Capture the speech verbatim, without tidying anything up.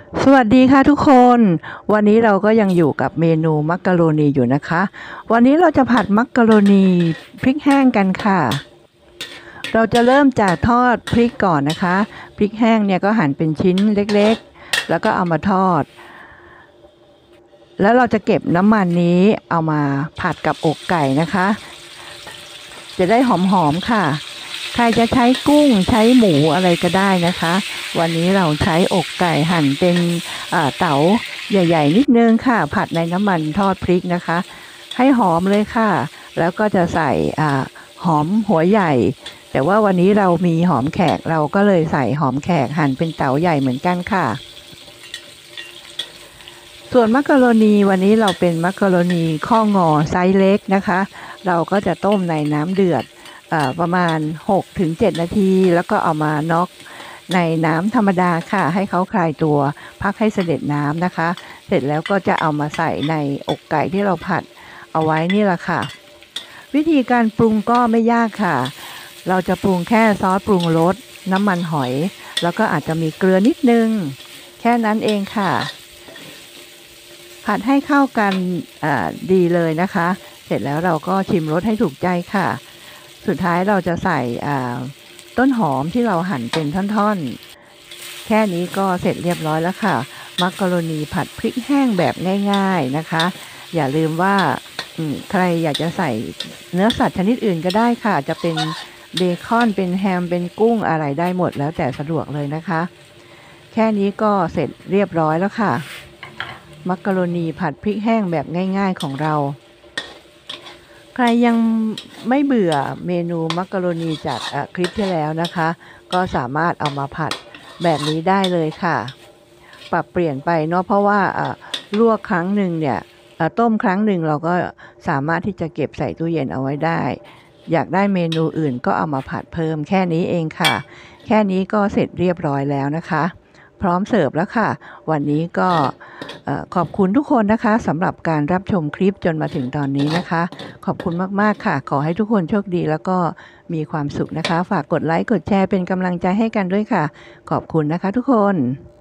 สวัสดีค่ะทุกคน วันนี้เราก็ยังอยู่กับเมนูมักกะโรนีอยู่นะคะ วันนี้เราจะผัดมักกะโรนีพริกแห้งกันค่ะ เราจะเริ่มจากทอดพริกก่อนนะคะ พริกแห้งเนี่ยก็หั่นเป็นชิ้นเล็กๆ แล้วก็เอามาทอด แล้วเราจะเก็บน้ำมันนี้เอามาผัดกับอกไก่นะคะ จะได้หอมๆค่ะ ใครจะใช้กุ้งใช้หมูอะไรก็ได้นะคะ วันนี้เราใช้อกไก่หั่นเป็นเต๋าใหญ่ๆนิดนึงค่ะ ผัดในน้ำมันทอดพริกนะคะ ให้หอมเลยค่ะ แล้วก็จะใส่หอมหัวใหญ่ แต่ว่าวันนี้เรามีหอมแขกเราก็เลยใส่หอมแขกหั่นเป็นเต๋าใหญ่เหมือนกันค่ะ ส่วนมักกะโรนีวันนี้เราเป็นมักกะโรนีข้องอไซส์เล็กนะคะ เราก็จะต้มในน้ำเดือดประมาณ หกถึงเจ็ด นาทีแล้วก็เอามาน็อกในน้ำธรรมดาค่ะให้เขาคลายตัวพักให้เสด็จน้ำนะคะเสร็จแล้วก็จะเอามาใส่ในอกไก่ที่เราผัดเอาไว้นี่แหละค่ะวิธีการปรุงก็ไม่ยากค่ะเราจะปรุงแค่ซอสปรุงรสน้ำมันหอยแล้วก็อาจจะมีเกลือนิดนึงแค่นั้นเองค่ะผัดให้เข้ากันดีเลยนะคะเสร็จแล้วเราก็ชิมรสให้ถูกใจค่ะสุดท้ายเราจะใส่ต้นหอมที่เราหั่นเป็นท่อนๆแค่นี้ก็เสร็จเรียบร้อยแล้วค่ะมักกะโรนีผัดพริกแห้งแบบง่ายๆนะคะอย่าลืมว่าใครอยากจะใส่เนื้อสัตว์ชนิดอื่นก็ได้ค่ะจะเป็นเบคอนเป็นแฮมเป็นกุ้งอะไรได้หมดแล้วแต่สะดวกเลยนะคะแค่นี้ก็เสร็จเรียบร้อยแล้วค่ะมักกะโรนีผัดพริกแห้งแบบง่ายๆของเราใครยังไม่เบื่อเมนูมักกะโรนีจากคลิปที่แล้วนะคะก็สามารถเอามาผัดแบบนี้ได้เลยค่ะปรับเปลี่ยนไปเนาะเพราะว่าลวกครั้งหนึ่งเนี่ยต้มครั้งหนึ่งเราก็สามารถที่จะเก็บใส่ตู้เย็นเอาไว้ได้อยากได้เมนูอื่นก็เอามาผัดเพิ่มแค่นี้เองค่ะแค่นี้ก็เสร็จเรียบร้อยแล้วนะคะพร้อมเสิร์ฟแล้วค่ะวันนี้ก็ขอบคุณทุกคนนะคะสำหรับการรับชมคลิปจนมาถึงตอนนี้นะคะขอบคุณมากๆค่ะขอให้ทุกคนโชคดีแล้วก็มีความสุขนะคะฝากกดไลค์กดแชร์เป็นกำลังใจให้กันด้วยค่ะขอบคุณนะคะทุกคน